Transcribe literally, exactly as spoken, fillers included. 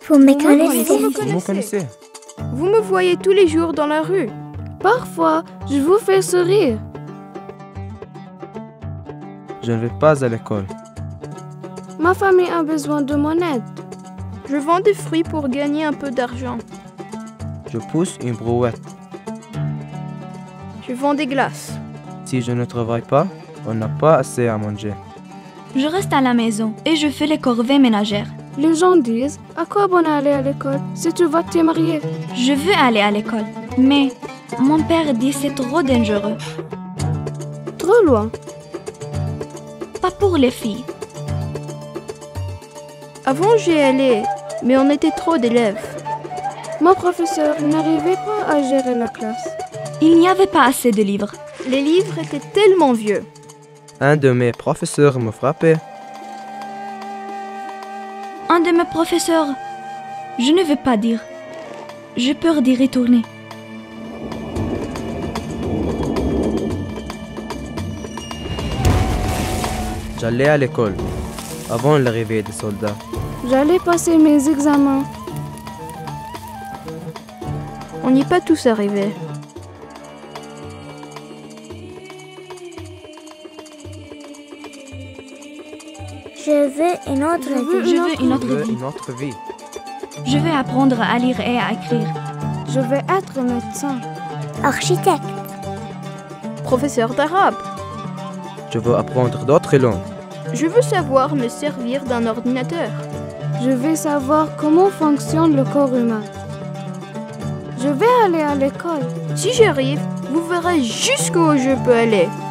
Vous me connaissez? Vous me connaissez? Vous me connaissez? Vous me voyez tous les jours dans la rue. Parfois, je vous fais sourire. Je ne vais pas à l'école. Ma famille a besoin de mon aide. Je vends des fruits pour gagner un peu d'argent. Je pousse une brouette. Je vends des glaces. Si je ne travaille pas, on n'a pas assez à manger. Je reste à la maison et je fais les corvées ménagères. Les gens disent, à quoi bon aller à l'école si tu vas te marier? Je veux aller à l'école, mais mon père dit c'est trop dangereux. Trop loin. Pas pour les filles. Avant, j'y allais, mais on était trop d'élèves. Mon professeur n'arrivait pas à gérer la classe. Il n'y avait pas assez de livres. Les livres étaient tellement vieux. Un de mes professeurs me frappait. Un de mes professeurs, je ne veux pas dire. J'ai peur d'y retourner. J'allais à l'école, avant l'arrivée des soldats. J'allais passer mes examens. On n'y est pas tous arrivés. Je veux une autre vie. Je veux une autre Je veux vie. une autre vie. Je veux apprendre à lire et à écrire. Je vais être médecin. Architecte. Professeur d'arabe. Je veux apprendre d'autres langues. Je veux savoir me servir d'un ordinateur. Je vais savoir comment fonctionne le corps humain. Je vais aller à l'école. Si j'y arrive, vous verrez jusqu'où je peux aller.